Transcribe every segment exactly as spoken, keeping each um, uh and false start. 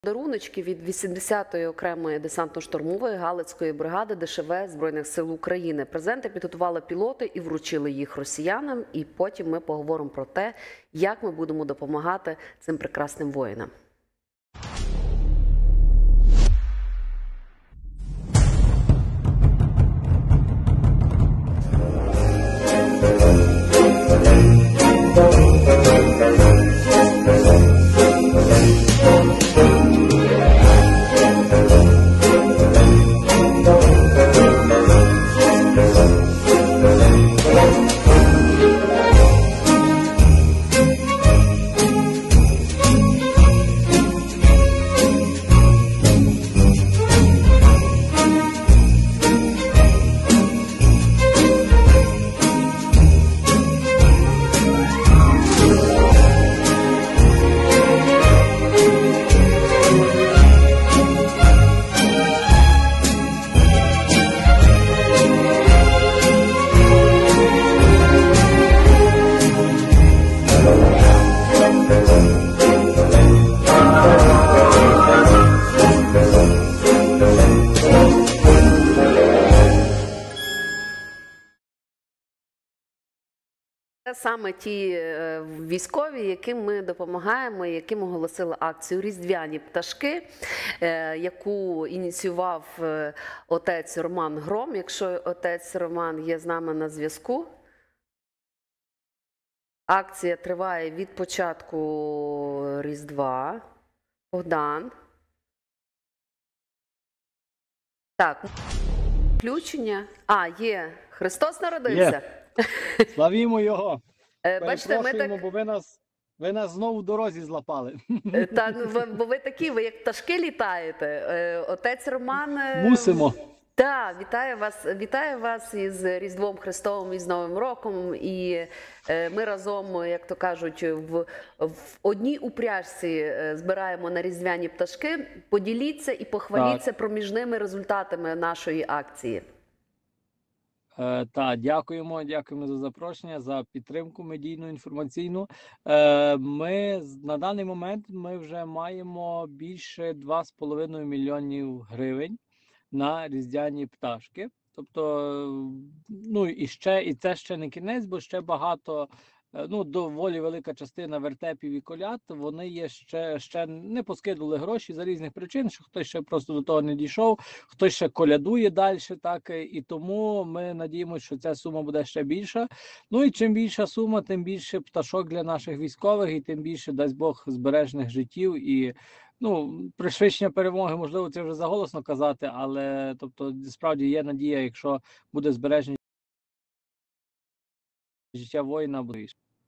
Даруночки від вісімдесятої окремої десантно-штурмової Галицької бригади Де Ше Ve Збройних сил України. Презенти підготували пілоти і вручили їх росіянам. І потім ми поговоримо про те, як ми будемо допомагати цим прекрасним воїнам. Це саме ті військові, яким ми допомагаємо, яким оголосили акцію «Різдвяні пташки», яку ініціював отець Роман Гром. Якщо отець Роман є з нами на зв'язку. Акція триває від початку Різдва. Богдан. Так, включення. А, є. Христос народився. Є. Славімо Його. Бачите, ми так... бо ви нас, ви нас знову в дорозі злапали. Та, бо ви такі, ви як пташки літаєте. Отець Роман... Мусимо. Так, вітаю вас, вітаю вас із Різдвом Христовим, із Новим роком. І ми разом, як то кажуть, в, в одній упряжці збираємо на різдвяні пташки. Поділіться і похваліться так. проміжними результатами нашої акції. Е, так, дякуємо, дякуємо за запрошення, за підтримку медійну, інформаційну. Е, ми на даний момент ми вже маємо більше два з половиною мільйонів гривень на різдвяні пташки. Тобто, ну і ще, і це ще не кінець, бо ще багато, ну, доволі велика частина вертепів і коляд, вони є ще, ще не поскидували гроші за різних причин, що хтось ще просто до того не дійшов, хтось ще колядує далі, так, і тому ми надіємося, що ця сума буде ще більша. Ну і чим більша сума, тим більше пташок для наших військових, і тим більше, дасть Бог, збережених життів і ну, пришвидшення перемоги, можливо, це вже заголосно казати, але, тобто, справді є надія, якщо буде збереження життя воїна, буде.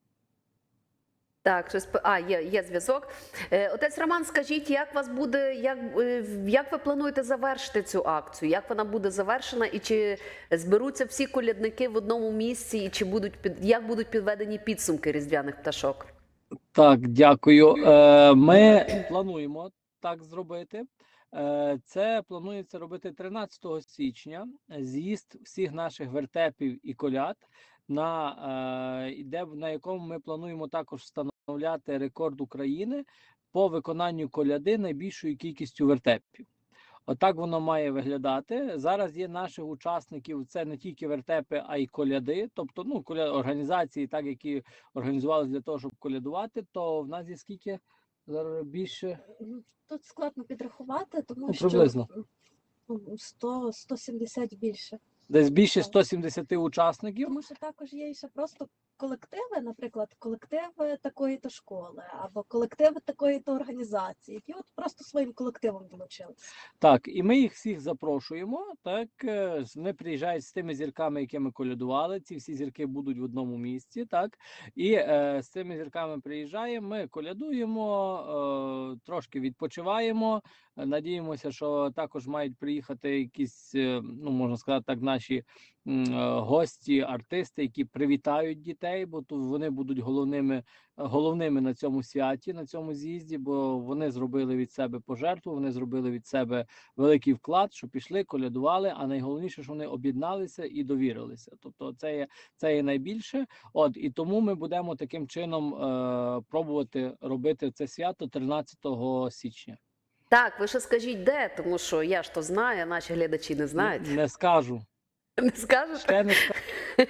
Так, щось, а, є, є зв'язок. Отець Роман, скажіть, як вас буде, як, як ви плануєте завершити цю акцію? Як вона буде завершена і чи зберуться всі колядники в одному місці і чи будуть, як будуть підведені підсумки різдвяних пташок? Так, дякую. Ми плануємо так зробити. Це планується робити тринадцятого січня. З'їзд всіх наших вертепів і коляд, на, де, на якому ми плануємо також встановляти рекорд України по виконанню коляди найбільшою кількістю вертепів. Отак воно має виглядати. Зараз є наших учасників, це не тільки вертепи, а й коляди, тобто ну, коля... організації, так, які організувалися для того, щоб колядувати, то в нас є скільки? Зараз більше? Тут складно підрахувати, тому ну, що приблизно. сто - сто сімдесят більше. Десь більше ста сімдесяти учасників. Тому що також є ще просто колективи, наприклад, колективи такої-то школи, або колективи такої-то організації, які от просто своїм колективом долучилися. Так, і ми їх всіх запрошуємо, так, вони приїжджають з тими зірками, якими колядували, ці всі зірки будуть в одному місці, так, і е, з цими зірками приїжджаємо, ми колядуємо, е, трошки відпочиваємо, надіємося, що також мають приїхати якісь, ну, можна сказати так, наші гості, артисти, які привітають дітей, бо тут вони будуть головними, головними на цьому святі, на цьому з'їзді, бо вони зробили від себе пожертву, вони зробили від себе великий вклад, що пішли, колядували, а найголовніше, що вони об'єдналися і довірилися. Тобто це є, це є найбільше. От, і тому ми будемо таким чином е, пробувати робити це свято тринадцятого січня. Так, ви ще скажіть, де, тому що я ж то знаю, а наші глядачі не знають. Не, не скажу. Не скажете? Ще не скажу.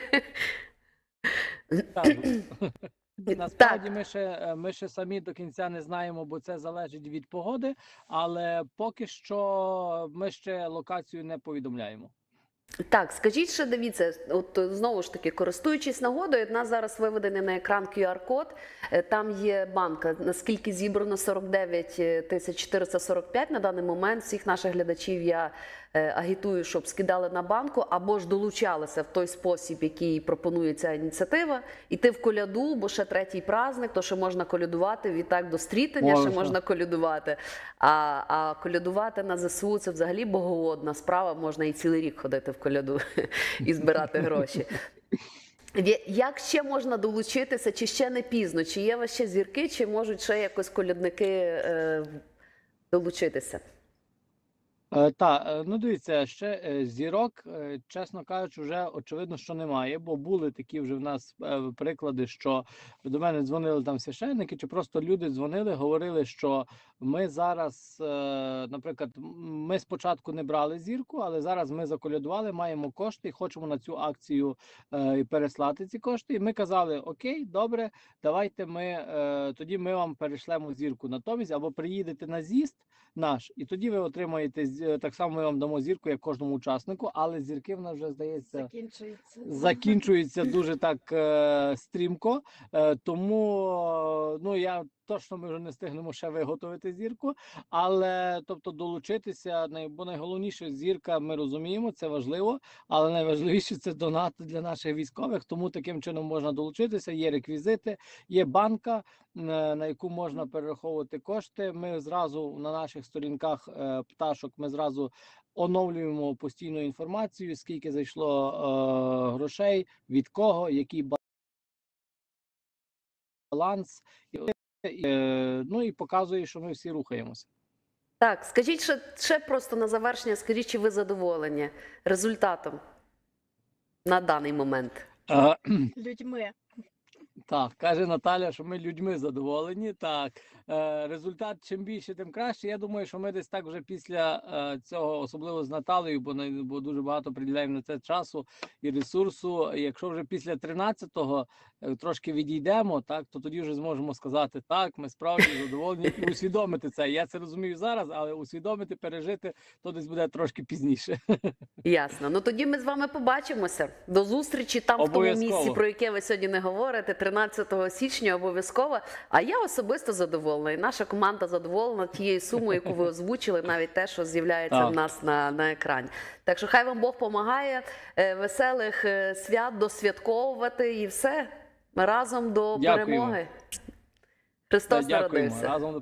Насправді ми ще, ми ще самі до кінця не знаємо, бо це залежить від погоди, але поки що ми ще локацію не повідомляємо. Так, скажіть ще, дивіться, от знову ж таки, користуючись нагодою, в нас зараз виведений на екран ку ар код, е, там є банка, наскільки зібрано сорок дев'ять тисяч чотириста сорок п'ять на даний момент. Всіх наших глядачів я е, агітую, щоб скидали на банку або ж долучалися в той спосіб, який пропонує ця ініціатива, іти в коляду, бо ще третій праздник, то ще можна колядувати, відтак до стрітення ще Можна. можна колядувати. А, а колядувати на зе се у – це взагалі боголодна справа, можна і цілий рік ходити в коляду і збирати гроші. Вє- Як ще можна долучитися, чи ще не пізно? Чи є у вас ще зірки, чи можуть ще якось колядники е, долучитися? Е, Та, е, ну дивіться, ще е, зірок, е, чесно кажучи, вже очевидно, що немає, бо були такі вже в нас е, приклади, що до мене дзвонили там священники, чи просто люди дзвонили, говорили, що ми зараз, е, наприклад, м, ми спочатку не брали зірку, але зараз ми заколядували, маємо кошти і хочемо на цю акцію е, і переслати ці кошти. І ми казали, окей, добре, давайте ми, е, тоді ми вам перешлемо зірку натомість, або приїдете на з'їзд наш, і тоді ви отримаєте з- так само. Ми вам дамо зірку, як кожному учаснику, але зірки в нас вже здається Закінчується. закінчуються дуже так е, стрімко. Е, тому е, ну я точно ми вже не встигнемо ще виготовити зірку, але тобто долучитися, най- бо найголовніше зірка, ми розуміємо, це важливо, але найважливіше це донат для наших військових. Тому таким чином можна долучитися. Є реквізити, є банка, е, на яку можна перераховувати кошти. Ми зразу на наших сторінках е, пташок ми зразу оновлюємо постійну інформацію, скільки зайшло е, грошей, від кого, який баланс, і, е, ну і показує, що ми всі рухаємося. Так, скажіть ще, ще просто на завершення, скажіть, чи ви задоволені результатом на даний момент? Е, Людьми. Так, каже Наталя, що ми людьми задоволені. Так, е, результат чим більше, тим краще. Я думаю, що ми десь так вже після е, цього, особливо з Наталею, бо, не- бо дуже багато приділяємо на це часу і ресурсу. Якщо вже після тринадцятого е, трошки відійдемо, так, то тоді вже зможемо сказати, так, ми справді задоволені і усвідомити це. Я це розумію зараз, але усвідомити, пережити, то десь буде трошки пізніше. Ясно. Ну тоді ми з вами побачимося. До зустрічі там в тому Обов'язково. місці, про яке ви сьогодні не говорите, тринадцятого січня обов'язково. А я особисто задоволена. І наша команда задоволена тією сумою, яку ви озвучили, навіть те, що з'являється Так. в нас на, на екрані. Так що хай вам Бог помагає, е, веселих е, свят досвятковувати і все. Разом до Дякуємо. перемоги. Христос Дякуємо. народився. Разом до